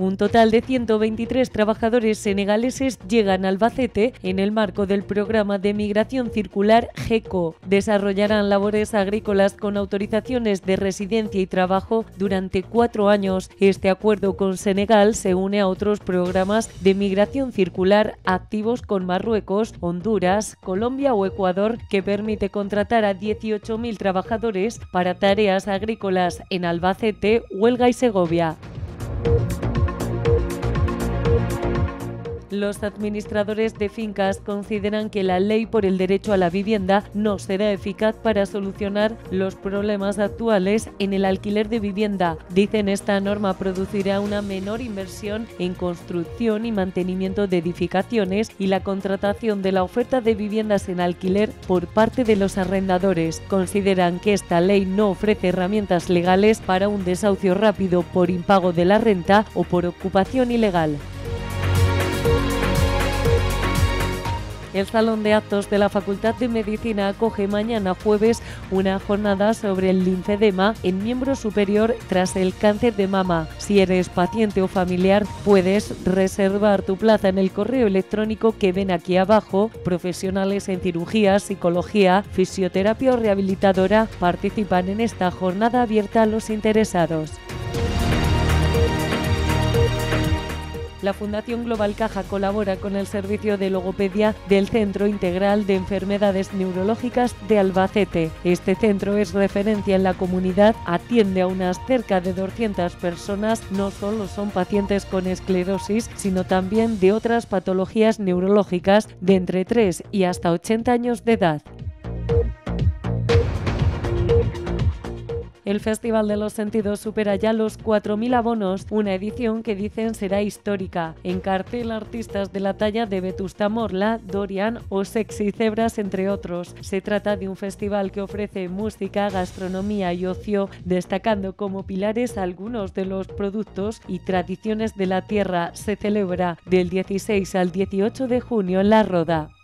Un total de 123 trabajadores senegaleses llegan a Albacete en el marco del programa de migración circular GECO. Desarrollarán labores agrícolas con autorizaciones de residencia y trabajo durante 4 años. Este acuerdo con Senegal se une a otros programas de migración circular activos con Marruecos, Honduras, Colombia o Ecuador, que permite contratar a 18.000 trabajadores para tareas agrícolas en Albacete, Huelva y Segovia. Los administradores de fincas consideran que la ley por el derecho a la vivienda no será eficaz para solucionar los problemas actuales en el alquiler de vivienda. Dicen esta norma producirá una menor inversión en construcción y mantenimiento de edificaciones y la contratación de la oferta de viviendas en alquiler por parte de los arrendadores. Consideran que esta ley no ofrece herramientas legales para un desahucio rápido por impago de la renta o por ocupación ilegal. El Salón de Actos de la Facultad de Medicina acoge mañana jueves una jornada sobre el linfedema en miembro superior tras el cáncer de mama. Si eres paciente o familiar, puedes reservar tu plaza en el correo electrónico que ven aquí abajo. Profesionales en cirugía, psicología, fisioterapia o rehabilitadora participan en esta jornada abierta a los interesados. La Fundación Global Caja colabora con el servicio de logopedia del Centro Integral de Enfermedades Neurológicas de Albacete. Este centro es referencia en la comunidad, atiende a unas cerca de 200 personas, no solo son pacientes con esclerosis, sino también de otras patologías neurológicas de entre 3 y hasta 80 años de edad. El Festival de los Sentidos supera ya los 4.000 abonos, una edición que dicen será histórica. En cartel artistas de la talla de Vetusta Morla, Dorian o Sexy Zebras, entre otros. Se trata de un festival que ofrece música, gastronomía y ocio, destacando como pilares algunos de los productos y tradiciones de la tierra. Se celebra del 16 al 18 de junio en La Roda.